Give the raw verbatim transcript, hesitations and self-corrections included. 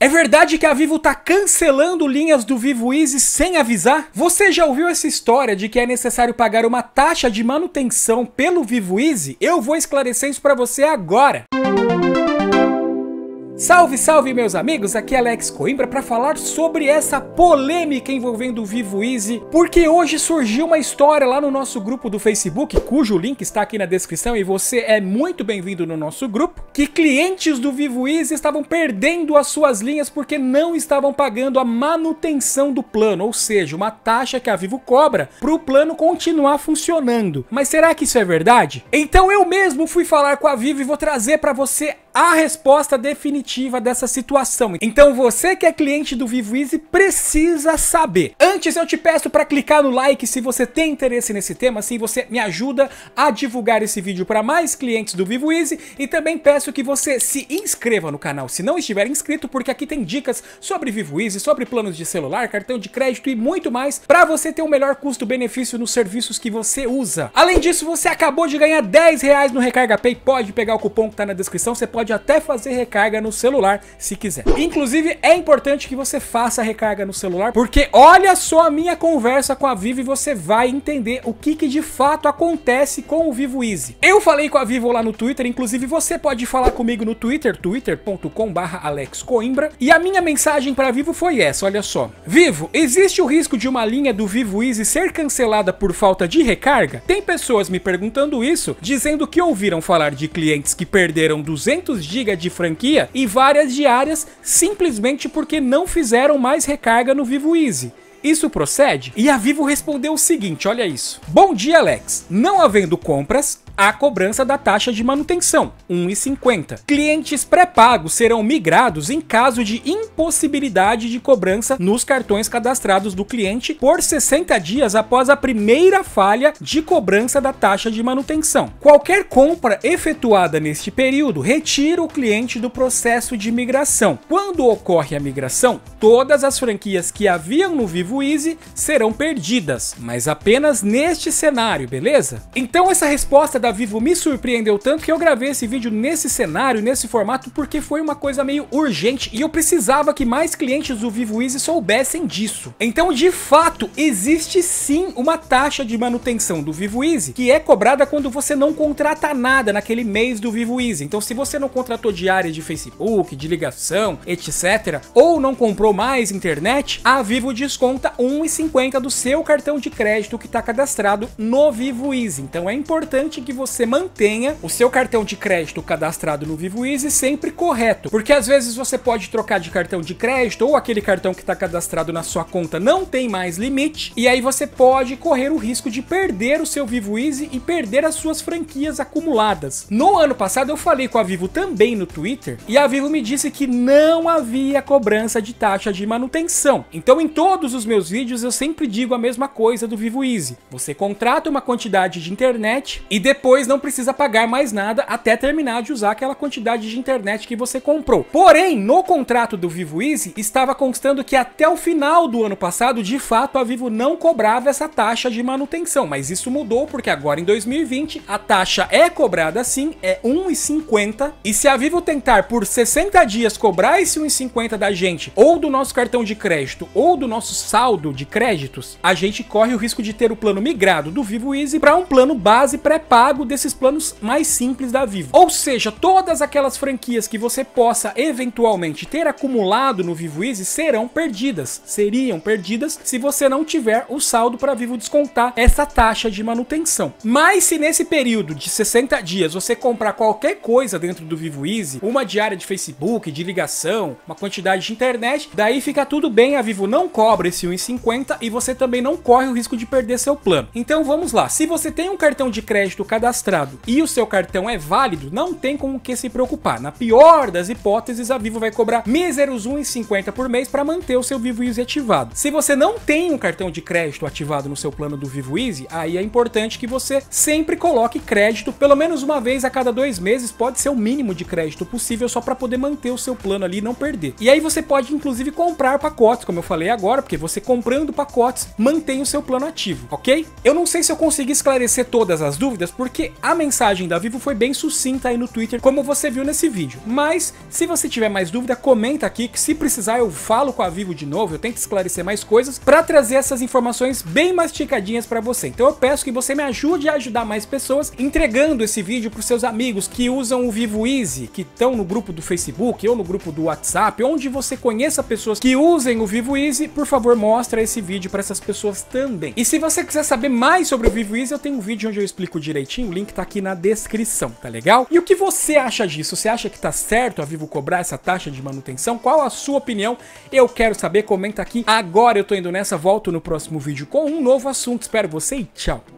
É verdade que a Vivo tá cancelando linhas do Vivo Easy sem avisar? Você já ouviu essa história de que é necessário pagar uma taxa de manutenção pelo Vivo Easy? Eu vou esclarecer isso pra você agora. Salve, salve meus amigos, aqui é Alex Coimbra para falar sobre essa polêmica envolvendo o Vivo Easy, porque hoje surgiu uma história lá no nosso grupo do Facebook, cujo link está aqui na descrição e você é muito bem-vindo no nosso grupo, que clientes do Vivo Easy estavam perdendo as suas linhas porque não estavam pagando a manutenção do plano, ou seja, uma taxa que a Vivo cobra para o plano continuar funcionando. Mas será que isso é verdade? Então eu mesmo fui falar com a Vivo e vou trazer para você a resposta definitiva dessa situação. Então você que é cliente do Vivo Easy precisa saber. Antes eu te peço para clicar no like se você tem interesse nesse tema, assim você me ajuda a divulgar esse vídeo para mais clientes do Vivo Easy, e também peço que você se inscreva no canal se não estiver inscrito, porque aqui tem dicas sobre Vivo Easy, sobre planos de celular, cartão de crédito e muito mais para você ter o melhor custo-benefício nos serviços que você usa. Além disso, você acabou de ganhar dez reais no Recarga Pay, pode pegar o cupom que tá na descrição, você pode até fazer recarga no celular se quiser. Inclusive é importante que você faça recarga no celular, porque olha só a minha conversa com a Vivo e você vai entender o que que de fato acontece com o Vivo Easy. Eu falei com a Vivo lá no Twitter, inclusive você pode falar comigo no Twitter, twitter ponto com barra alex coimbra, e a minha mensagem para a Vivo foi essa, olha só. Vivo, existe o risco de uma linha do Vivo Easy ser cancelada por falta de recarga? Tem pessoas me perguntando isso, dizendo que ouviram falar de clientes que perderam duzentos gigas de franquia e várias diárias simplesmente porque não fizeram mais recarga no Vivo Easy. Isso procede? E a Vivo respondeu o seguinte, olha isso. Bom dia, Alex. Não havendo compras, há cobrança da taxa de manutenção, um real e cinquenta. Clientes pré-pagos serão migrados em caso de impossibilidade de cobrança nos cartões cadastrados do cliente por sessenta dias após a primeira falha de cobrança da taxa de manutenção. Qualquer compra efetuada neste período retira o cliente do processo de migração. Quando ocorre a migração, todas as franquias que haviam no Vivo Easy serão perdidas, mas apenas neste cenário, beleza? Então essa resposta da Vivo me surpreendeu tanto que eu gravei esse vídeo nesse cenário, nesse formato, porque foi uma coisa meio urgente e eu precisava que mais clientes do Vivo Easy soubessem disso. Então, de fato, existe sim uma taxa de manutenção do Vivo Easy que é cobrada quando você não contrata nada naquele mês do Vivo Easy. Então, se você não contratou diárias de Facebook, de ligação, etcétera, ou não comprou mais internet, a Vivo desconta um real e cinquenta do seu cartão de crédito que está cadastrado no Vivo Easy. Então, é importante que você mantenha o seu cartão de crédito cadastrado no Vivo Easy sempre correto, porque às vezes você pode trocar de cartão de crédito ou aquele cartão que está cadastrado na sua conta não tem mais limite, e aí você pode correr o risco de perder o seu Vivo Easy e perder as suas franquias acumuladas. No ano passado eu falei com a Vivo também no Twitter, e a Vivo me disse que não havia cobrança de taxa de manutenção. Então em todos os meus vídeos eu sempre digo a mesma coisa do Vivo Easy. Você contrata uma quantidade de internet e depois Depois não precisa pagar mais nada até terminar de usar aquela quantidade de internet que você comprou. Porém, no contrato do Vivo Easy estava constando que até o final do ano passado, de fato, a Vivo não cobrava essa taxa de manutenção. Mas isso mudou porque agora em dois mil e vinte a taxa é cobrada sim, é um real e cinquenta. E se a Vivo tentar por sessenta dias cobrar esse um real e cinquenta da gente, ou do nosso cartão de crédito, ou do nosso saldo de créditos, a gente corre o risco de ter o plano migrado do Vivo Easy para um plano base pré-pago desses planos mais simples da Vivo. Ou seja, todas aquelas franquias que você possa eventualmente ter acumulado no Vivo Easy serão perdidas, seriam perdidas se você não tiver o saldo para a Vivo descontar essa taxa de manutenção. Mas se nesse período de sessenta dias você comprar qualquer coisa dentro do Vivo Easy, uma diária de Facebook, de ligação, uma quantidade de internet, daí fica tudo bem, a Vivo não cobra esse um real e cinquenta e você também não corre o risco de perder seu plano. Então vamos lá, se você tem um cartão de crédito cadastrado e o seu cartão é válido, não tem com o que se preocupar. Na pior das hipóteses, a Vivo vai cobrar míseros um real e cinquenta por mês para manter o seu Vivo Easy ativado. Se você não tem um cartão de crédito ativado no seu plano do Vivo Easy, aí é importante que você sempre coloque crédito, pelo menos uma vez a cada dois meses, pode ser o mínimo de crédito possível, só para poder manter o seu plano ali e não perder. E aí você pode inclusive comprar pacotes, como eu falei agora, porque você comprando pacotes mantém o seu plano ativo, ok? Eu não sei se eu consegui esclarecer todas as dúvidas, porque porque a mensagem da Vivo foi bem sucinta aí no Twitter, como você viu nesse vídeo. Mas, se você tiver mais dúvida, comenta aqui, que se precisar eu falo com a Vivo de novo, eu tento esclarecer mais coisas, pra trazer essas informações bem masticadinhas pra você. Então eu peço que você me ajude a ajudar mais pessoas, entregando esse vídeo pros seus amigos que usam o Vivo Easy, que estão no grupo do Facebook ou no grupo do WhatsApp, onde você conheça pessoas que usem o Vivo Easy, por favor, mostra esse vídeo pra essas pessoas também. E se você quiser saber mais sobre o Vivo Easy, eu tenho um vídeo onde eu explico direitinho, o link tá aqui na descrição, tá legal? E o que você acha disso? Você acha que tá certo a Vivo cobrar essa taxa de manutenção? Qual a sua opinião? Eu quero saber, comenta aqui. Agora eu tô indo nessa, volto no próximo vídeo com um novo assunto. Espero você e tchau!